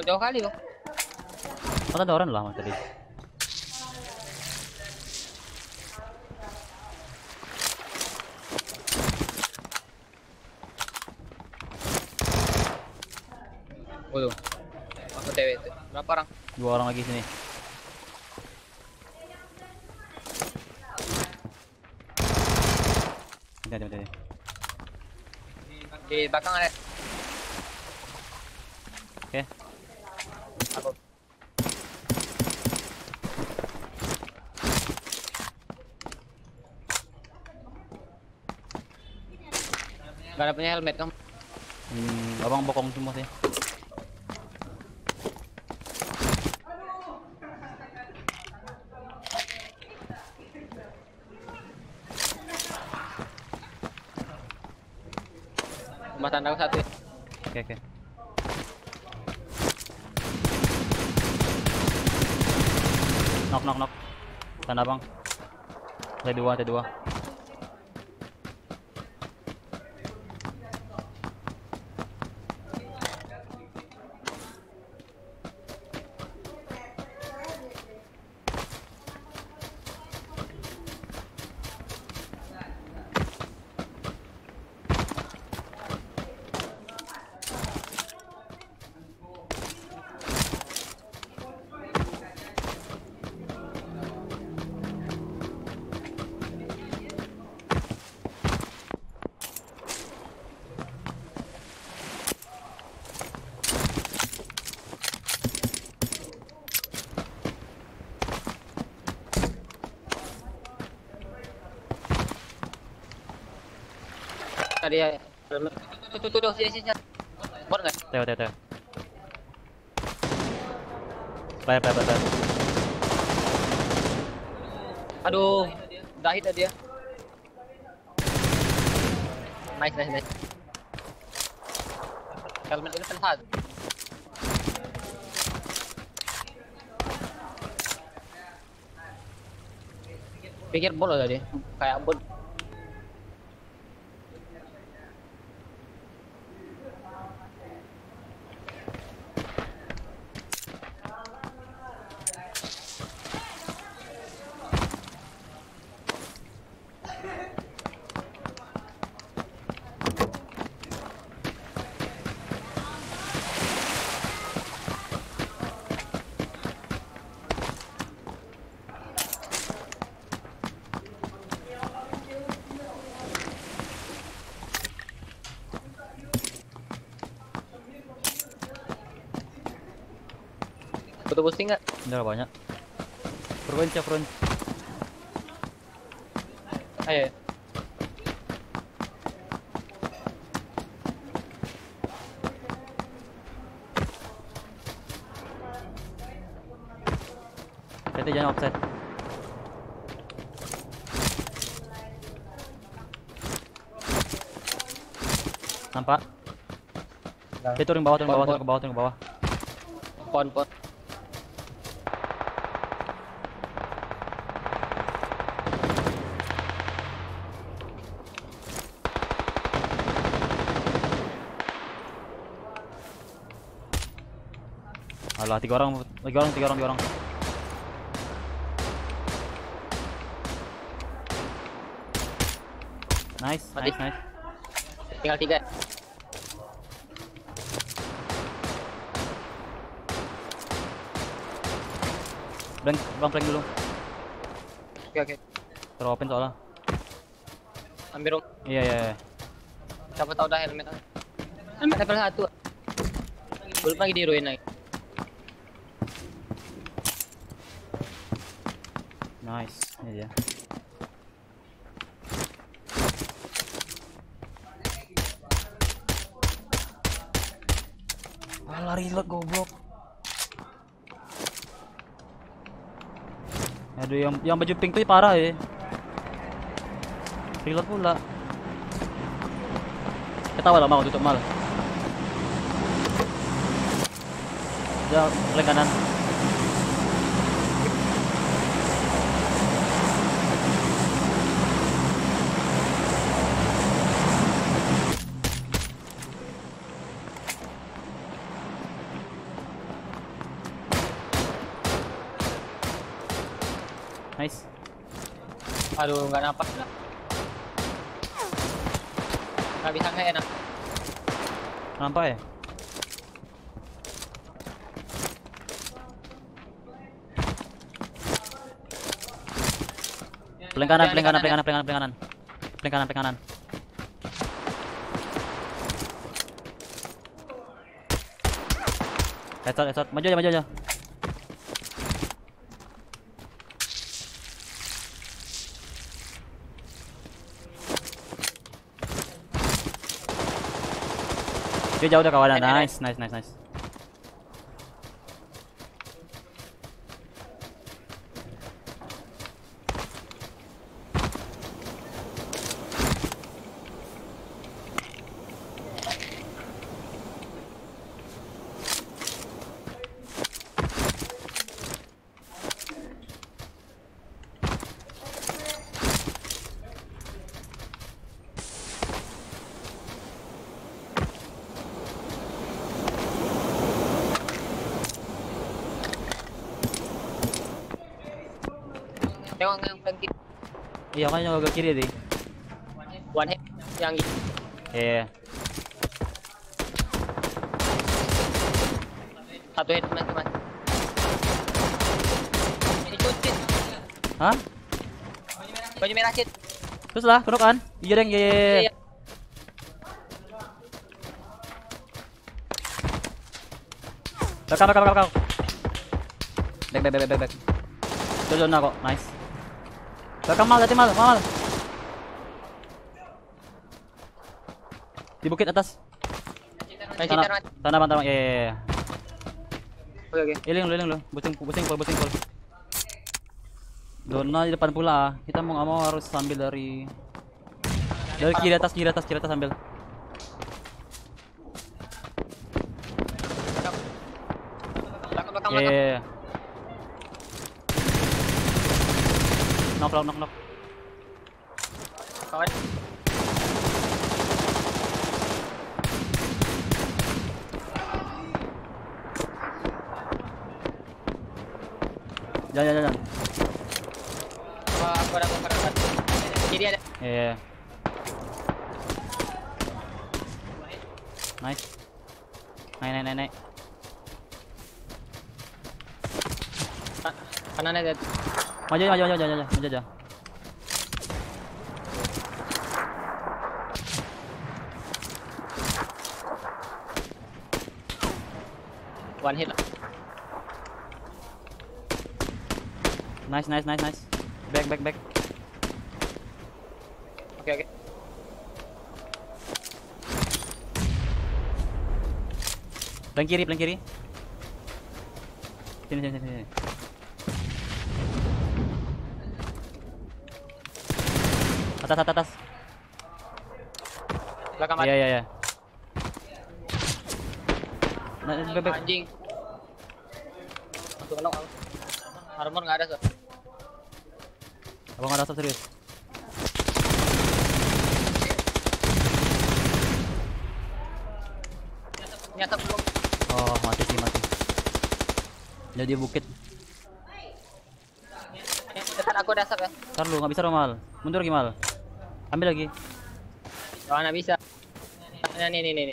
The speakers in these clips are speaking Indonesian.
Jauh kali loh. Oh, ada orang lah mas tadi. Waduh. Aku TW itu. Berapa orang? 2 orang lagi sini. Hati-hati. Di belakang ada. Oke. Aku. Gak ada punya helmet kamu. Abang bokong semua sih. Rumah tanda aku satu. Oke. Knock. Tanda bang. T2. Tadi ya. Tuh, sini. Bot nggak? Teo. Player. Aduh, udah hit dia. Nice. Helmet ini penhat. Pikir bot loh tadi, kayak bot. Butuh boosting nggak? Udah banyak. Front. Ayo. Hati jangan offset. Nampak? Dia turun ke bawah. Pon. Alah, 3 orang. Nice. Tinggal 3. Bang flank dulu. Oke. Teropen soalnya. Ambil room. Iya. Siapa tahu dah helmet. Helmet level 1. Belum lagi di ruin lagi. Nice. Ini dia. Lari reload goblok. Aduh, yang baju pink tuh parah ya. Reload pula. Ketawa lah, mau tutup mal. Dia flank kanan. Aduh, nggak napas lah. Nggak bisa nggak enak. Nampak ya? Flank kanan, flank kanan, flank kanan, flank kanan, flank kanan. Flank kanan, flank kanan. Headshot. Maju aja, maju aja. Dia jauh dah kawanan. Nice. Tengok yang flank kiri. Iya kan yang agak kiri tadi. One hit yang ini. Iya. Satu hit teman-teman. Ikutin. Hah? Baju merah hit. Terus lah, kena kan? Iya deng, iya. Iya. Belakang. Back. Zona kok, nice. Belakang mal, mal. Di bukit atas. Tanah. Iya. Oke. Iling lu. Busing full. Zona di depan pula. Kita mau nggak mau harus sambil dari kiri atas sambil. Belakang Iya. Knock. Kawan. Jangan. Aku ada komparan. Kiri ada. Iya. Nice. Naik. Kanan ada. Maju aja. One hit lah. Nice. Back. Oke. Flank kiri. Sini. Atas. Belakang mati. Iya. Nah, back. Anjing. Masuk knock. Armor nggak ada, so. Abang ada asap serius. Nyata belum. Oh, mati. Jadi bukit. Dekat aku ada asap ya. Ntar lu nggak bisa Romal. Mundur lagi Mal. Ambil lagi. Oh, nggak bisa. Nah, nih.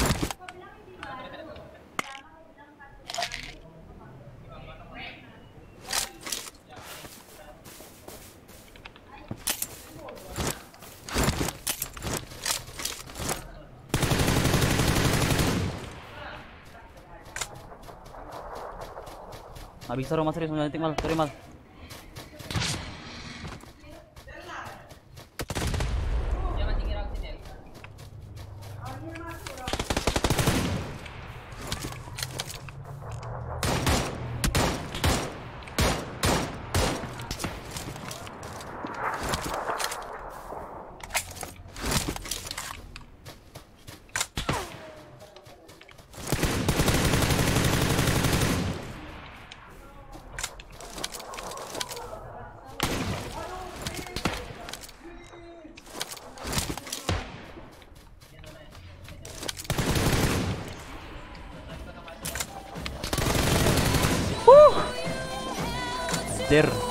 Nggak bisa Romal serius nanti Mal. Sorry Mal. Der.